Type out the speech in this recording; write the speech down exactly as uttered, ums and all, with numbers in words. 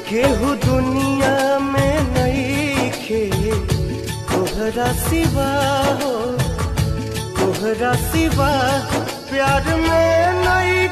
केहू दुनिया में नहीं खे तोहरा सिवा हो, तोहरा सिवा प्यार में नहीं